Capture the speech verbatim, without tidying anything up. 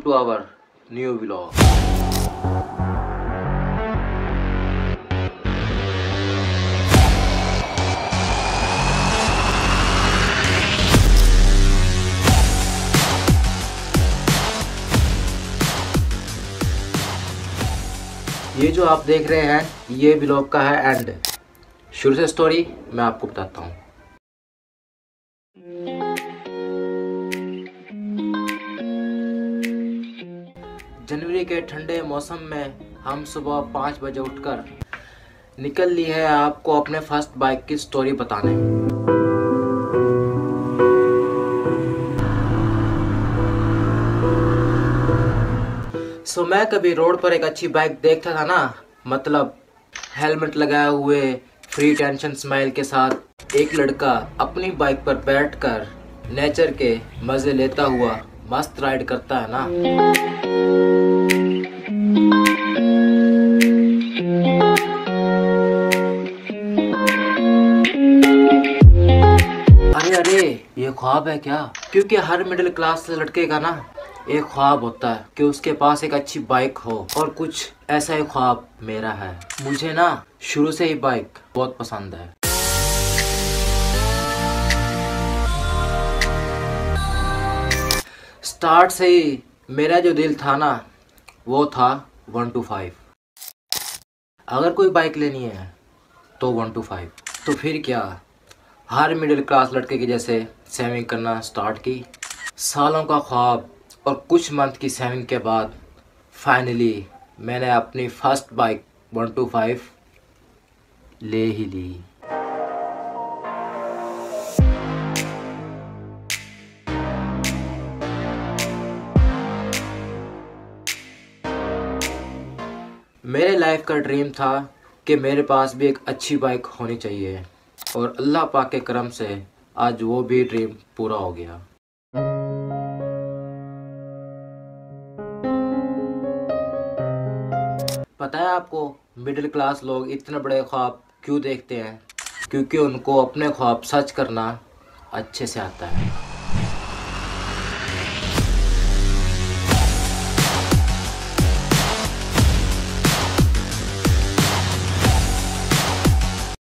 to our new vlog. ये जो आप देख रहे हैं ये व्लॉग का है एंड। शुरू से स्टोरी मैं आपको बताता हूँ। जनवरी के ठंडे मौसम में हम सुबह पाँच बजे उठकर निकल ली है आपको अपने फर्स्ट बाइक की स्टोरी बताने। सो मैं कभी रोड पर एक अच्छी बाइक देखता था ना, मतलब हेलमेट लगाए हुए फ्री टेंशन स्माइल के साथ एक लड़का अपनी बाइक पर बैठकर नेचर के मज़े लेता हुआ मस्त राइड करता है ना। अरे अरे ये ख्वाब है क्या? क्योंकि हर मिडिल क्लास लड़के का ना एक ख्वाब होता है कि उसके पास एक अच्छी बाइक हो, और कुछ ऐसा ही ख्वाब मेरा है। मुझे ना शुरू से ही बाइक बहुत पसंद है। स्टार्ट से ही मेरा जो दिल था ना वो था वन टू फाइव। अगर कोई बाइक लेनी है तो वन टू फाइव। तो फिर क्या, हर मिडिल क्लास लड़के के जैसे सेविंग करना स्टार्ट की। सालों का ख्वाब और कुछ मंथ की सेविंग के बाद फाइनली मैंने अपनी first bike one two five ले ही ली। मेरे लाइफ का ड्रीम था कि मेरे पास भी एक अच्छी बाइक होनी चाहिए, और अल्लाह पाक के करम से आज वो भी ड्रीम पूरा हो गया। पता है आपको मिडिल क्लास लोग इतने बड़े ख्वाब क्यों देखते हैं? क्योंकि उनको अपने ख्वाब सच करना अच्छे से आता है।